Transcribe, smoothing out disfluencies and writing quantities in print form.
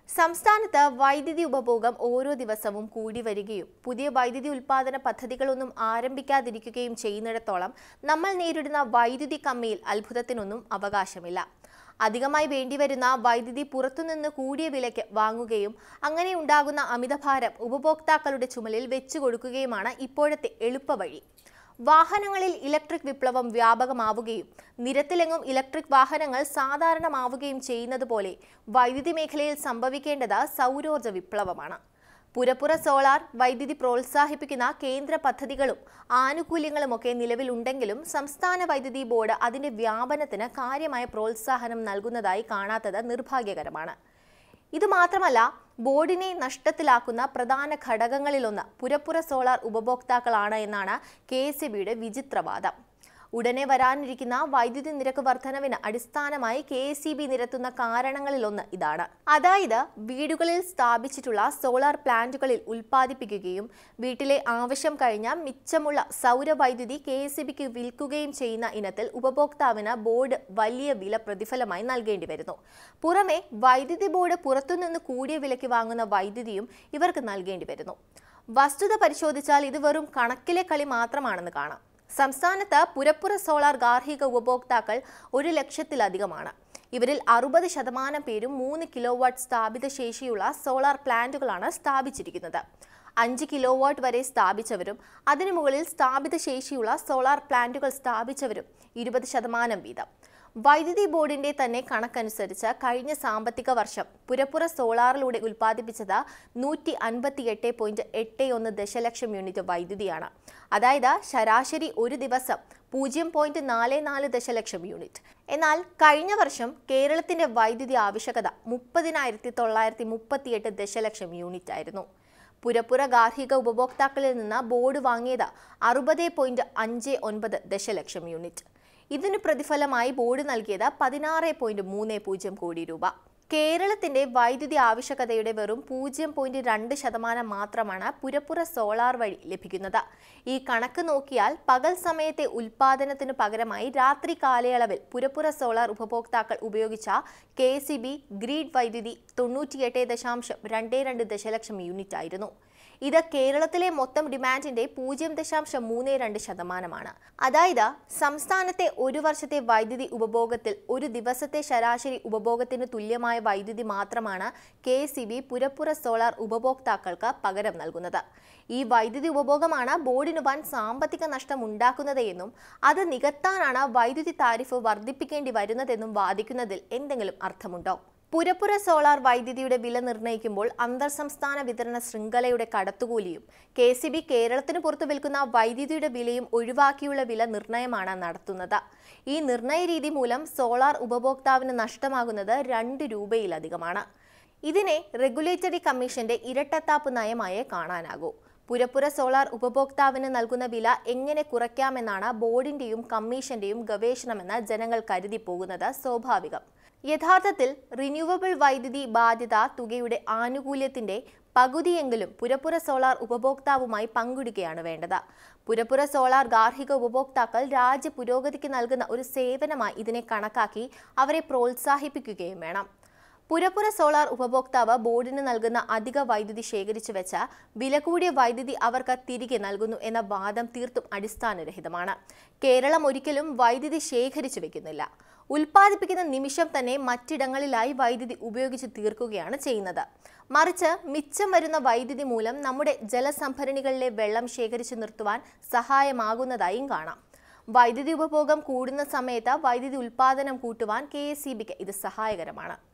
സംസ്ഥാനത്ത് വൈദ്യുതി ഉപഭോഗം ഓരോ ദിവസവും കൂടി വരികയും പുതിയ വൈദ്യുതി ഉൽപ്പാദന പദ്ധതികളൊന്നും ആരംഭിക്കാതിരിക്കുകയും ചെയ്യുന്നിടത്തോളം നമ്മൾ നേരിടുന്ന വൈദ്യുതി കമ്മിയിൽ അത്ഭുതത്തിനൊന്നും അവകാശമില്ല. അധികമായി വേണ്ടിവരുന്ന വൈദ്യുതി പുറത്തുനിന്ന് കൂടിയ വിലയ്ക്ക് വാങ്ങുകയും അങ്ങനെ ഉണ്ടാകുന്ന അമിതഭാരം ഉപഭോക്താക്കളുടെ ചുമലിൽ വെച്ചുകൊടുക്കുകയുമാണ് ഇപ്പോഴത്തെ എളുപ്പവഴി. വാഹനങ്ങളിൽ ഇലക്ട്രിക് വിപ്ലവം വ്യാപകമാവുകയും നിരത്തിലെങ്ങും ഇലക്ട്രിക് വാഹനങ്ങൾ സാധാരണമാവുകയും ചെയ്യുന്നതുപോലെ വൈദ്യുതി മേഖലയിൽ സംഭവിക്കേണ്ടത് സൗരോർജ്ജ വിപ്ലവമാണ്. പുരപ്പുറ സോളാർ വൈദ്യുതി പ്രോത്സാഹിപ്പിക്കുന്ന കേന്ദ്ര പദ്ധതികളും ആനുകൂല്യങ്ങളുമൊക്കെ നിലവിലുണ്ടെങ്കിലും സംസ്ഥാന വൈദ്യുതി ബോർഡ് അതിന്റെ വ്യാപനത്തിന് കാര്യമായ പ്രോത്സാഹനം നൽകുന്നതായി കാണാത്തത് നിർഭാഗ്യകരമാണ്. ഇതുമാത്രമല്ല, ബോർഡിനെ നഷ്ടത്തിലാക്കുന്ന പ്രധാന ഘടകങ്ങളിലൊന്ന് പുരപ്പുറ സോളാർ ഉപഭോക്താക്കളാണ് എന്നാണ് കെഎസ്ഇബിയുടെ വിചിത്രവാദം. ഉടനെ വരാനിരിക്കുന്ന വൈദ്യുതി നിരക്ക് വർധനവിന് അടിസ്ഥാനമായി കെഎസ്ഇബി നിരത്തുന്ന കാരണങ്ങളിലൊന്ന് ഇതാണ്. അതായത്, വീടുകളിൽ സ്ഥാപിച്ചിട്ടുള്ള സോളാർ പ്ലാന്റുകളിൽ ഉൽപ്പാദിപ്പിക്കുകയും വീട്ടിലെ ആവശ്യം കഴിഞ്ഞ മിച്ചമുള്ള സൗരവൈദ്യുതി കെഎസ്ഇബിക്ക് വിൽക്കുകയും ചെയ്യുന്ന ഇനത്തിൽ ഉപഭോക്താവിന് ബോർഡ് വലിയ വില പ്രതിഫലമായി നൽകേണ്ടി വരുന്നു. പുറമെ വൈദ്യുതി ബോർഡ് പുറത്തുനിന്ന് കൂടിയ വിലയ്ക്ക് വാങ്ങുന്ന വൈദ്യുതിയും ഇവർക്ക് നൽകേണ്ടി വരുന്നു. വസ്തുത പരിശോധിച്ചാൽ ഇത് വെറും കണക്കിലെ കളി മാത്രമാണെന്ന് കാണാം. സംസ്ഥാനത്ത് പുരപ്പുറ സോളാർ ഗാർഹിക ഉപഭോക്താക്കൾ 1,00,000-ലധികമാണ്. ഇവരിൽ 60% പേരും 3 കിലോവാട്ട് സ്ഥാപിത ശേഷിയുള്ള സോളാർ പ്ലാന്റുകളാണ് സ്ഥാപിച്ചിരിക്കുന്നത്. 5 കിലോവാട്ട് വരെ സ്ഥാപിച്ചവരും അതിനു മുകളിൽ സ്ഥാപിത ശേഷിയുള്ള സോളാർ പ്ലാന്റുകൾ സ്ഥാപിച്ചവരും 20% വീതം. വൈദ്യുതി ബോർഡിന്റെ തന്നെ കണക്കനുസരിച്ച് കഴിഞ്ഞ സാമ്പത്തിക വർഷം പുരപ്പുറ സോളാറിലൂടെ ഉൽപ്പാദിപ്പിച്ചത് 158.81 ദശലക്ഷം യൂണിറ്റ് വൈദ്യുതിയാണ്. അതായത് ശരാശരി ഒരു ദിവസം 0.44 ദശലക്ഷം യൂണിറ്റ്. എന്നാൽ കഴിഞ്ഞ വർഷം കേരളത്തിന്റെ വൈദ്യുതി ആവശ്യകത 30,938 ദശലക്ഷം യൂണിറ്റ് ആയിരുന്നു. പുരപ്പുറ ഗാർഹിക ഉപഭോക്താക്കളിൽ നിന്ന് ബോർഡ് വാങ്ങിയത് 60.59 ദശലക്ഷം യൂണിറ്റ്. ഇതിന് പ്രതിഫലമായി ബോർഡ് നൽകിയത് 16.30 കോടി രൂപ. കേരളത്തിന്റെ വൈദ്യുതി ആവശ്യകതയുടെ വെറും 0.2% മാത്രമാണ് പുരപ്പുറ സോളാർ വഴി ലഭിക്കുന്നത്. ഈ കണക്ക് നോക്കിയാൽ പകൽ സമയത്തെ ഉൽപ്പാദനത്തിനു പകരമായി രാത്രി കാലയളവിൽ പുരപ്പുറ സോളാർ ഉപഭോക്താക്കൾ ഉപയോഗിച്ച കെഎസ്ഇബി ഗ്രിഡ് വൈദ്യുതി 98.22 ദശലക്ഷം യൂണിറ്റ് ആയിരുന്നു. ഇത് കേരളത്തിലെ മൊത്തം ഡിമാൻഡിന്റെ 0.32%. അതായത് സംസ്ഥാനത്തെ ഒരു വർഷത്തെ വൈദ്യുതി ഉപഭോഗത്തിൽ ഒരു ദിവസത്തെ ശരാശരി ഉപഭോഗത്തിന് തുല്യമായ വൈദ്യുതി മാത്രമാണ് കെഎസ്ഇബി പുരപ്പുറ സോളാർ ഉപഭോക്താക്കൾക്ക് പകരം നൽകുന്നത്. ഈ വൈദ്യുതി ഉപഭോഗമാണ് ബോർഡിന് വൻ സാമ്പത്തിക നഷ്ടം ഉണ്ടാക്കുന്നത് എന്നും അത് നികത്താനാണ് വൈദ്യുതി താരിഫ് വർദ്ധിപ്പിക്കേണ്ടി വരുന്നതെന്നും വാദിക്കുന്നതിൽ എന്തെങ്കിലും അർത്ഥമുണ്ടോ? പുരപ്പുറ സോളാർ വൈദ്യുതിയുടെ വില നിർണ്ണയിക്കുമ്പോൾ അന്തർ സംസ്ഥാന വിതരണ ശൃംഖലയുടെ കടത്തുകൂലിയും കെഎസ്ഇബി കേരളത്തിന് പുറത്തു വിൽക്കുന്ന വൈദ്യുതിയുടെ വിലയും ഒഴിവാക്കിയുള്ള വില നിർണ്ണയമാണ് നടത്തുന്നത്. ഈ നിർണ്ണയ രീതി മൂലം സോളാർ ഉപഭോക്താവിന് നഷ്ടമാകുന്നത് 2 രൂപയിലധികമാണ്. ഇതിനെ റെഗുലേറ്ററി കമ്മീഷന്റെ ഇരട്ടത്താപ്പ് നയമായേ കാണാനാകൂ. പുരപ്പുറ സോളാർ ഉപഭോക്താവിന് നൽകുന്ന വില എങ്ങനെ കുറയ്ക്കാമെന്നാണ് ബോർഡിന്റെയും കമ്മീഷന്റെയും ഗവേഷണമെന്ന് ജനങ്ങൾ കരുതി പോകുന്നത് സ്വാഭാവികം. യഥാർത്ഥത്തിൽ റിന്യൂവബിൾ വൈദ്യുതി ബാധ്യത തുകയുടെ ആനുകൂല്യത്തിന്റെ പകുതിയെങ്കിലും പുരപ്പുറ സോളാർ ഉപഭോക്താവുമായി പങ്കിടുകയാണ് വേണ്ടത്. പുരപ്പുറ സോളാർ ഗാർഹിക ഉപഭോക്താക്കൾ രാജ്യ പുരോഗതിക്ക് നൽകുന്ന ഒരു സേവനമായി ഇതിനെ കണക്കാക്കി അവരെ പ്രോത്സാഹിപ്പിക്കുകയും വേണം. പുരപ്പുറ സോളാർ ഉപഭോക്താവ് ബോർഡിന് നൽകുന്ന അധിക വൈദ്യുതി ശേഖരിച്ചു വെച്ച വില കൂടിയ വൈദ്യുതി അവർക്ക് തിരികെ നൽകുന്നു എന്ന വാദം തീർത്തും അടിസ്ഥാനരഹിതമാണ്. കേരളം ഒരിക്കലും വൈദ്യുതി ശേഖരിച്ചു വെക്കുന്നില്ല. ഉൽപ്പാദിപ്പിക്കുന്ന നിമിഷം തന്നെ മറ്റിടങ്ങളിലായി വൈദ്യുതി ഉപയോഗിച്ച് തീർക്കുകയാണ് ചെയ്യുന്നത്. മറിച്ച് മിച്ചം വരുന്ന വൈദ്യുതി മൂലം നമ്മുടെ ജലസംഭരണികളിലെ വെള്ളം ശേഖരിച്ചു നിർത്തുവാൻ സഹായമാകുന്നതായും കാണാം. വൈദ്യുതി ഉപഭോഗം കൂടുന്ന സമയത്ത് വൈദ്യുതി ഉൽപ്പാദനം കൂട്ടുവാൻ കെഎസ്ഇബിക്ക് ഇത് സഹായകരമാണ്.